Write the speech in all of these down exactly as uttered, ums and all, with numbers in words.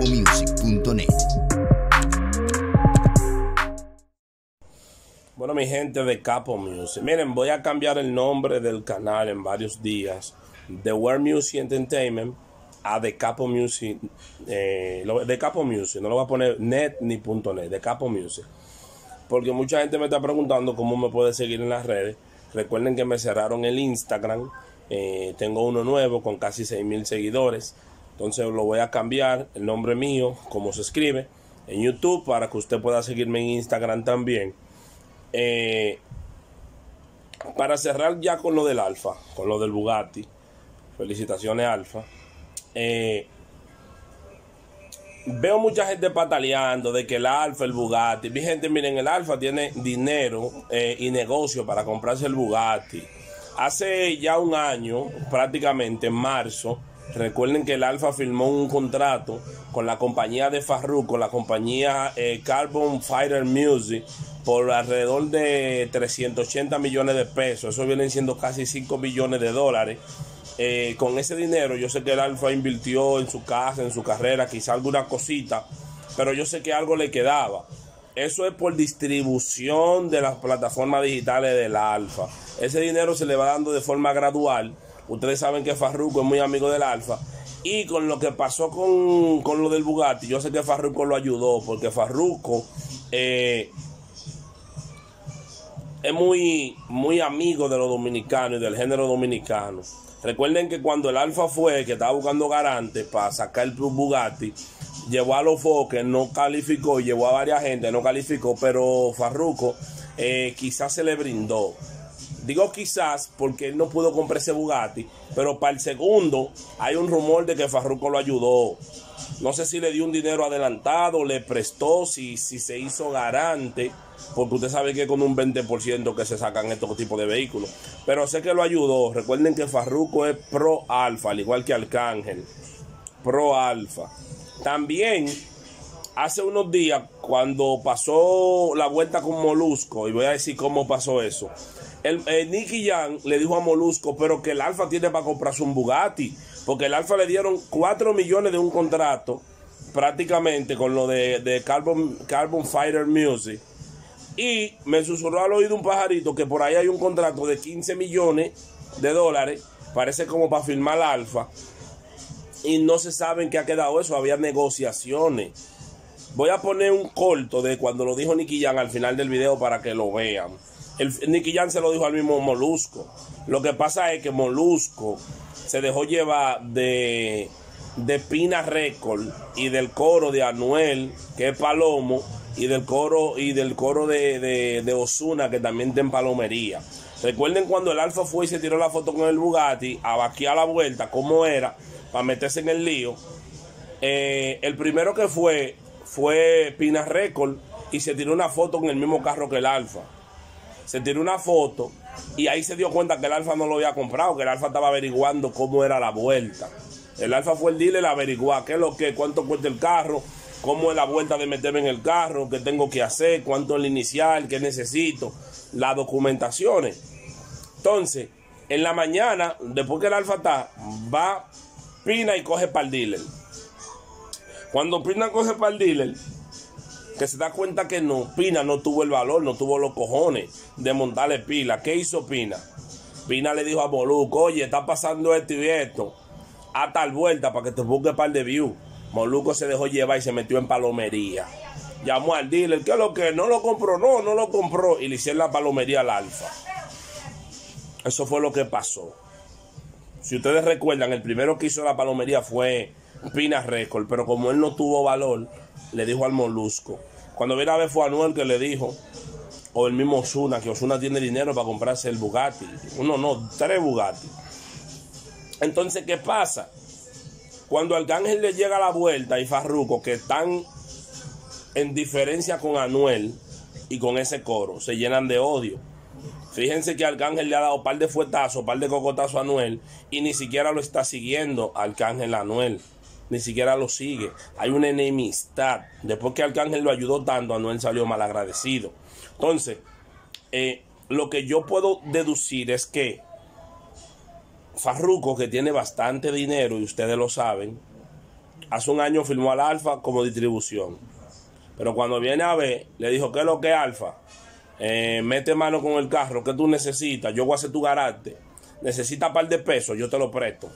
music punto net. Bueno, mi gente de Capo Music, miren, voy a cambiar el nombre del canal en varios días de World Music Entertainment a de Capo Music, eh, de Capo Music, no lo voy a poner net ni punto net, de Capo Music, porque mucha gente me está preguntando cómo me puede seguir en las redes. Recuerden que me cerraron el Instagram, eh, tengo uno nuevo con casi seis mil seguidores, entonces lo voy a cambiar, el nombre mío, como se escribe, en YouTube, para que usted pueda seguirme en Instagram también. Eh, para cerrar ya con lo del Alfa, con lo del Bugatti, felicitaciones Alfa. eh, veo mucha gente pataleando de que el Alfa, el Bugatti. Mi gente, miren, el Alfa tiene dinero eh, y negocio para comprarse el Bugatti. Hace ya un año, prácticamente en marzo, recuerden que el Alfa firmó un contrato con la compañía de Farruko, la compañía eh, Carbon Fighter Music, por alrededor de trescientos ochenta millones de pesos. Eso vienen siendo casi cinco millones de dólares. Eh, con ese dinero yo sé que el Alfa invirtió en su casa, en su carrera, quizá alguna cosita, pero yo sé que algo le quedaba. Eso es por distribución de las plataformas digitales del Alfa. Ese dinero se le va dando de forma gradual. Ustedes saben que Farruko es muy amigo del Alfa. Y con lo que pasó con, con lo del Bugatti, yo sé que Farruko lo ayudó, porque Farruko eh, es muy, muy amigo de los dominicanos y del género dominicano. Recuerden que cuando el Alfa fue, que estaba buscando garantes para sacar el Bugatti, llevó a los Foques, no calificó, llevó a varias gente, no calificó, pero Farruko eh, quizás se le brindó. Digo quizás porque él no pudo comprar ese Bugatti, pero para el segundo hay un rumor de que Farruko lo ayudó. No sé si le dio un dinero adelantado, le prestó, si, si se hizo garante, porque usted sabe que con un veinte por ciento que se sacan estos tipos de vehículos. Pero sé que lo ayudó. Recuerden que Farruko es pro Alfa, al igual que Arcángel. Pro Alfa. También, hace unos días, cuando pasó la vuelta con Molusco, y voy a decir cómo pasó eso, el, el Nicky Jam le dijo a Molusco, pero que el Alfa tiene para comprarse un Bugatti, porque el Alfa le dieron cuatro millones de un contrato, prácticamente, con lo de, de Carbon, Carbon Fighter Music. Y me susurró al oído un pajarito que por ahí hay un contrato de quince millones de dólares, parece como para firmar Alfa, y no se sabe en qué ha quedado eso. Había negociaciones. Voy a poner un corto de cuando lo dijo Nicky Jam al final del video para que lo vean. El, Nicky Jam se lo dijo al mismo Molusco. Lo que pasa es que Molusco se dejó llevar de, de Pina Record y del coro de Anuel, que es Palomo, y del coro y del coro de, de, de Ozuna, que también está en Palomería. Recuerden cuando el Alfa fue y se tiró la foto con el Bugatti a vaquear la vuelta, cómo era, para meterse en el lío. Eh, el primero que fue fue Pina Record y se tiró una foto en el mismo carro que el Alfa. Se tiró una foto y ahí se dio cuenta que el Alfa no lo había comprado, que el Alfa estaba averiguando cómo era la vuelta. El Alfa fue el dealer a averiguar qué es lo que, cuánto cuesta el carro, cómo es la vuelta de meterme en el carro, qué tengo que hacer, cuánto es el inicial, qué necesito, las documentaciones. Entonces, en la mañana, después que el Alfa está, va Pina y coge para el dealer. Cuando Pina coge para el dealer, que se da cuenta que no, Pina no tuvo el valor, no tuvo los cojones de montarle pila. ¿Qué hizo Pina? Pina le dijo a Molusco, oye, está pasando esto y esto, a tal vuelta para que te busque par de views. Molusco se dejó llevar y se metió en Palomería. Llamó al dealer, ¿qué es lo que? No lo compró, no, no lo compró. Y le hicieron la Palomería al Alfa. Eso fue lo que pasó. Si ustedes recuerdan, el primero que hizo la Palomería fue Pina Record, pero como él no tuvo valor, le dijo al Molusco. Cuando viene a ver fue Anuel que le dijo, o el mismo Ozuna, que Ozuna tiene dinero para comprarse el Bugatti. Uno no, tres Bugatti. Entonces, ¿qué pasa? Cuando Arcángel le llega a la vuelta y Farruko, que están en diferencia con Anuel y con ese coro, se llenan de odio. Fíjense que Arcángel le ha dado un par de fuetazos, un par de cocotazos a Anuel y ni siquiera lo está siguiendo Arcángel a Anuel. Ni siquiera lo sigue. Hay una enemistad. Después que Arcángel lo ayudó tanto, Anuel salió mal agradecido. Entonces, eh, lo que yo puedo deducir es que Farruko, que tiene bastante dinero y ustedes lo saben, Hace un año firmó al Alfa como distribución. Pero cuando viene a ver, le dijo, ¿qué es lo que es Alfa? Eh, mete mano con el carro, ¿qué tú necesitas? Yo voy a hacer tu garante. Necesitas un par de pesos, yo te lo presto.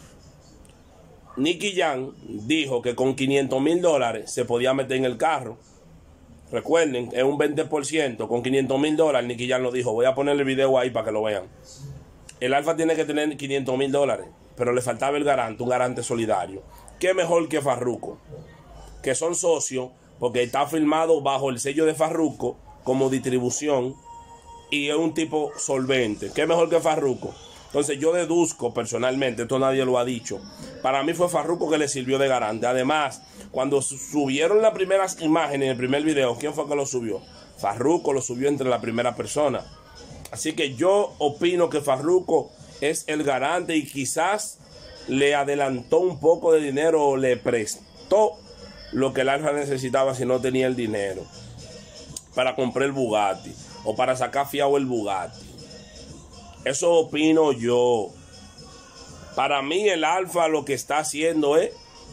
Nicky Jam dijo que con quinientos mil dólares se podía meter en el carro. Recuerden, es un veinte por ciento. Con quinientos mil dólares, Nicky Jam lo dijo. Voy a poner el video ahí para que lo vean. El Alfa tiene que tener quinientos mil dólares, pero le faltaba el garante, un garante solidario. ¿Qué mejor que Farruko? Que son socios, porque está firmado bajo el sello de Farruko como distribución y es un tipo solvente. ¿Qué mejor que Farruko? Entonces yo deduzco personalmente, esto nadie lo ha dicho, para mí fue Farruko que le sirvió de garante. Además, cuando subieron las primeras imágenes en el primer video, ¿quién fue que lo subió? Farruko lo subió entre la primera persona. Así que yo opino que Farruko es el garante y quizás le adelantó un poco de dinero o le prestó lo que el Alfa necesitaba si no tenía el dinero para comprar el Bugatti o para sacar fiado el Bugatti. Eso opino yo. Para mí el Alfa lo que está haciendo es,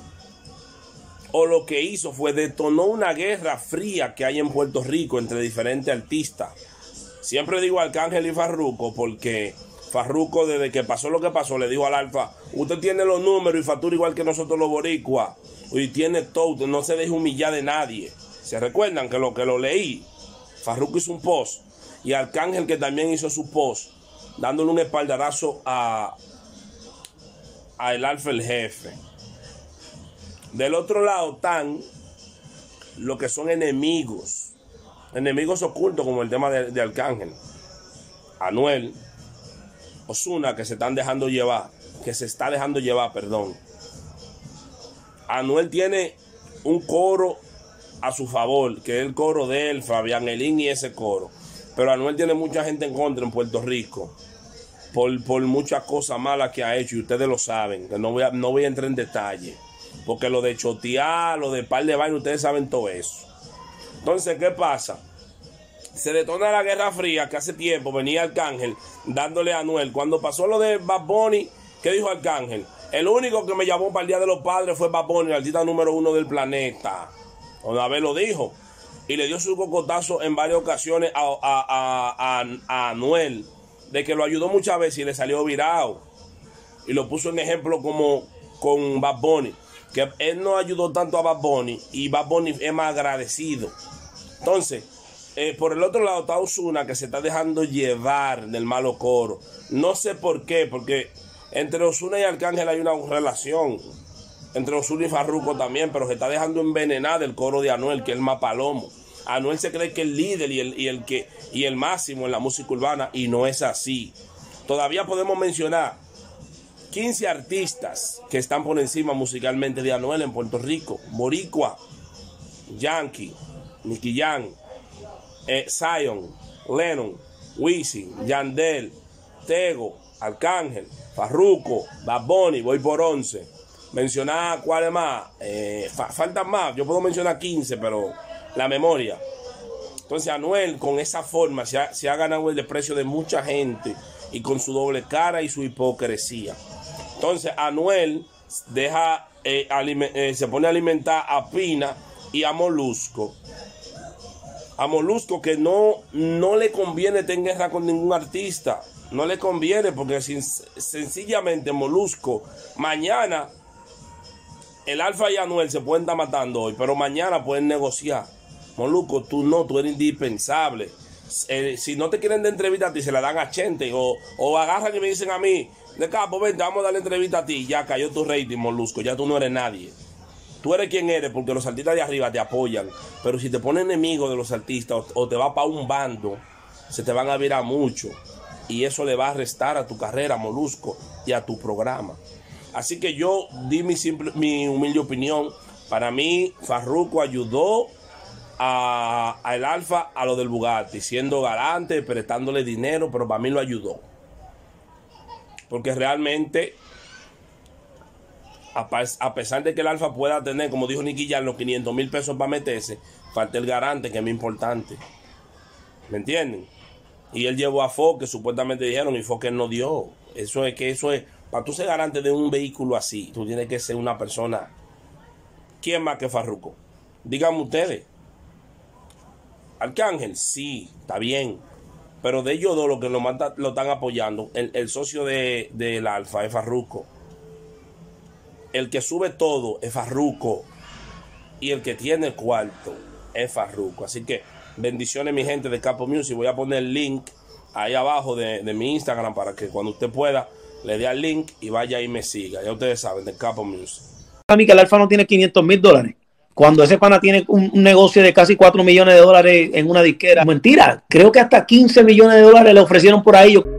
o lo que hizo fue detonó una guerra fría que hay en Puerto Rico entre diferentes artistas. Siempre digo Arcángel y Farruko porque Farruko, desde que pasó lo que pasó, le dijo al Alfa, usted tiene los números y factura igual que nosotros los boricuas, y tiene todo, no se deje humillar de nadie. ¿Se recuerdan que lo que lo leí? Farruko hizo un post y Arcángel que también hizo su post, dándole un espaldarazo a, a el Alfa el jefe. Del otro lado están lo que son enemigos, enemigos ocultos como el tema de, de Arcángel, Anuel, Ozuna, que se están dejando llevar, que se está dejando llevar, perdón. Anuel tiene un coro a su favor, que es el coro de él, Fabián Elín y ese coro. Pero Anuel tiene mucha gente en contra en Puerto Rico por, por muchas cosas malas que ha hecho y ustedes lo saben, que no voy a, no voy a entrar en detalle, porque lo de chotear, lo de par de vaina, ustedes saben todo eso. Entonces, ¿qué pasa? Se detona la Guerra Fría, que hace tiempo venía Arcángel dándole a Anuel. Cuando pasó lo de Bad Bunny, ¿qué dijo Arcángel? El único que me llamó para el Día de los Padres fue Bad Bunny, el artista número uno del planeta. Una vez lo dijo. Y le dio su cocotazo en varias ocasiones a, a, a, a, a Anuel, de que lo ayudó muchas veces y le salió virado. Y lo puso en ejemplo como con Bad Bunny, que él no ayudó tanto a Bad Bunny y Bad Bunny es más agradecido. Entonces, eh, por el otro lado está Ozuna, que se está dejando llevar del malo coro. No sé por qué, porque entre Ozuna y Arcángel hay una relación. Entre Ozuna y Farruko también, pero se está dejando envenenar del coro de Anuel, que es el más palomo. Anuel se cree que es el líder y el, y, el que, y el máximo en la música urbana, y no es así. Todavía podemos mencionar quince artistas que están por encima musicalmente de Anuel en Puerto Rico. Boricua, Yankee, Nicky Jam, eh, Zion, Lennon, Wisin, Yandel, Tego, Arcángel, Farruko, Bad Bunny, voy por once. Mencionar cuáles más, eh, fa faltan más, yo puedo mencionar quince, pero la memoria. Entonces Anuel con esa forma se ha, se ha ganado el desprecio de mucha gente y con su doble cara y su hipocresía. Entonces Anuel deja, eh, eh, se pone a alimentar a Pina y a Molusco. A Molusco que no, no le conviene tener guerra con ningún artista. No le conviene porque sin, sencillamente Molusco mañana... El Alfa y Anuel se pueden estar matando hoy, pero mañana pueden negociar. Molusco, tú no, tú eres indispensable. Eh, si no te quieren de entrevista a ti, se la dan a Chente. O, o agarran y me dicen a mí, de capo, ven, te vamos a dar la entrevista a ti. Ya cayó tu rating, Molusco, ya tú no eres nadie. Tú eres quien eres porque los artistas de arriba te apoyan. Pero si te pones enemigo de los artistas o, o te vas para un bando, se te van a virar mucho. Y eso le va a restar a tu carrera, Molusco, y a tu programa. Así que yo di mi, simple, mi humilde opinión. Para mí, Farruko ayudó a, a el Alfa a lo del Bugatti, siendo garante, prestándole dinero, pero para mí lo ayudó. Porque realmente, a, a pesar de que el Alfa pueda tener, como dijo Nicky Jam, los quinientos mil pesos para meterse, falta el garante, que es muy importante. ¿Me entienden? Y él llevó a Fox, que supuestamente dijeron, y Fox no dio. Eso es que eso es... Para tú ser garante de un vehículo así, tú tienes que ser una persona ¿quién más que Farruko? Díganme ustedes. Arcángel, sí, está bien. Pero de ellos dos, los que lo, manda, lo están apoyando, el, el socio de, del Alfa es Farruko. El que sube todo es Farruko. Y el que tiene el cuarto es Farruko. Así que bendiciones, mi gente de Capo Music. Voy a poner el link ahí abajo de, de mi Instagram para que cuando usted pueda le dé al link y vaya y me siga. Ya ustedes saben, de Capo Music. A mí que el Alfa no tiene quinientos mil dólares. Cuando ese pana tiene un, un negocio de casi cuatro millones de dólares en una disquera. Mentira, creo que hasta quince millones de dólares le ofrecieron por ahí.